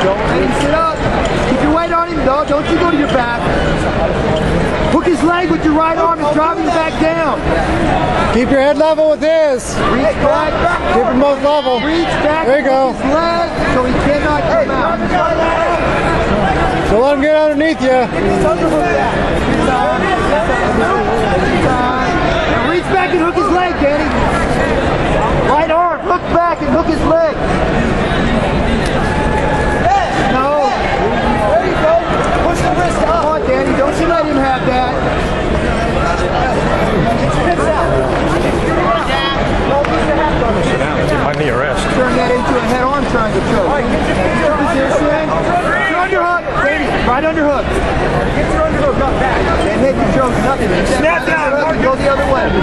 Don't let him sit up. Keep your weight on him, though. Don't you go to your back. Hook his leg with your right arm and drive him back down. Keep your head level with his. Reach back. Keep him both level. Reach back. There you go. His leg so he cannot come out. So let him get underneath you. Now reach back and hook his leg, Danny. Right arm, hook back and hook his leg. No. There you go. Push the wrist up. Come on, Danny. Don't you let him have that. Might need a rest. Turn that into a head-on triangle choke. Position. Your underhook. Danny, right underhook. Get your underhook up back. And hit your choke. Nothing. Snap down. Go the other way.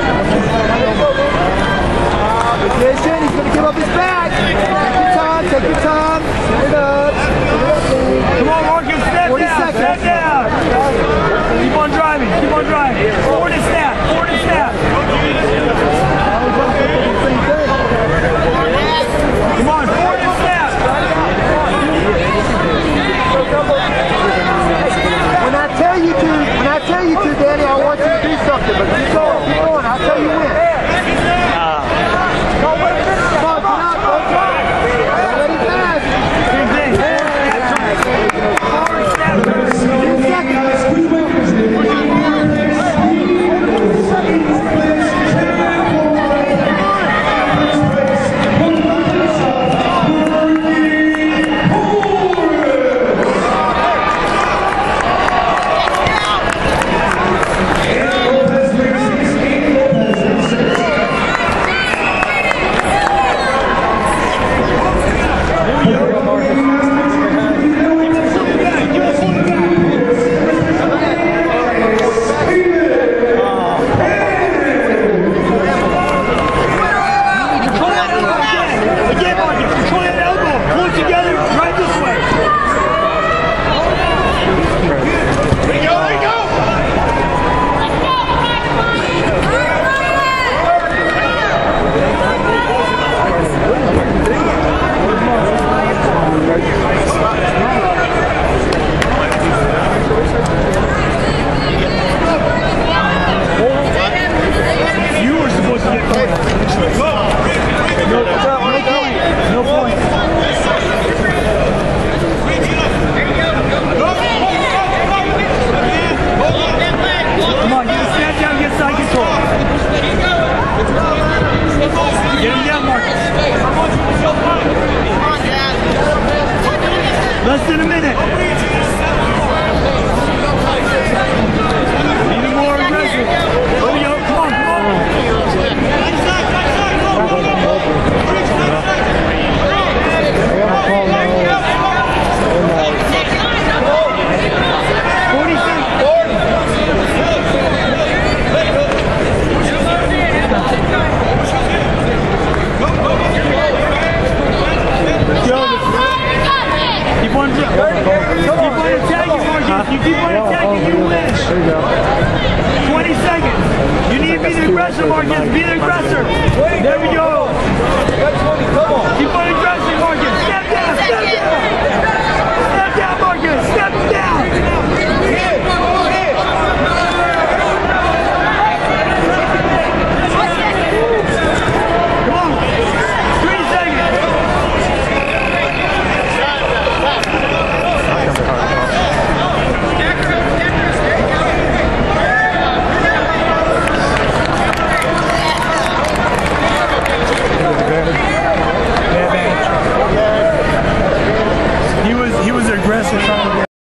Position. He's going to give up his back. Take your time. Take your time. Set it up. Come on, Marcus. Step 40 down. seconds. Step down. Keep on driving. Keep on driving. Forward and snap. Forward and snap. Come on, forward and snap. When I tell you to, Danny, I want you to do something, but keep going, I'll tell you when. Come on, get out, folks. Let him pass. Same thing. Forward snap. 10 seconds. Less than a minute. Even more aggressive. There we go. Come on, come on. 40 seconds. Keep on attacking, Marcus. You keep on attacking, you win. There you go. 20 seconds. You need to be the aggressive, Marcus. Be the aggressive.